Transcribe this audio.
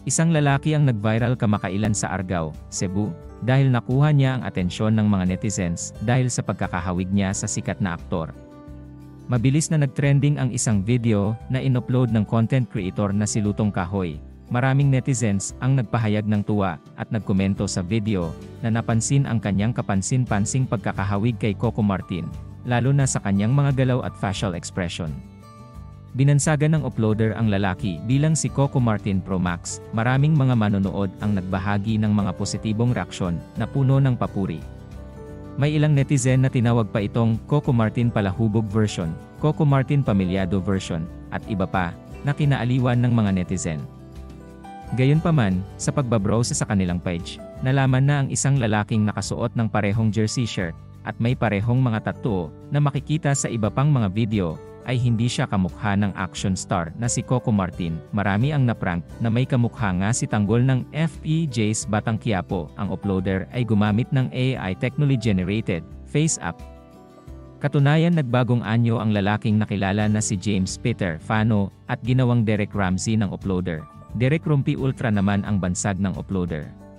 Isang lalaki ang nag-viral kamakailan sa Argao, Cebu, dahil nakuha niya ang atensyon ng mga netizens dahil sa pagkakahawig niya sa sikat na aktor. Mabilis na nag-trending ang isang video na in-upload ng content creator na si Lutong Kahoy. Maraming netizens ang nagpahayag ng tuwa at nagkomento sa video na napansin ang kanyang kapansin-pansing pagkakahawig kay Coco Martin, lalo na sa kanyang mga galaw at facial expression. Binansagan ng uploader ang lalaki bilang si Coco Martin Pro Max. Maraming mga manonood ang nagbahagi ng mga positibong reaksyon na puno ng papuri. May ilang netizen na tinawag pa itong Coco Martin Palahubog version, Coco Martin Pamilyado version, at iba pa na kinaaliwan ng mga netizen. Gayunpaman, sa pagbabrowse sa kanilang page, nalaman na ang isang lalaking nakasuot ng parehong jersey shirt at may parehong mga tattoo na makikita sa iba pang mga video ay hindi siya kamukha ng action star na si Coco Martin. Marami ang naprank na may kamukha nga si tanggol ng FPJ's Batang Quiapo. Ang uploader ay gumamit ng AI technology-generated face app. Katunayan nagbagong anyo ang lalaking nakilala na si James Peter Fano at ginawang Derek Ramsey ng uploader. Derek Rumpi Ultra naman ang bansag ng uploader.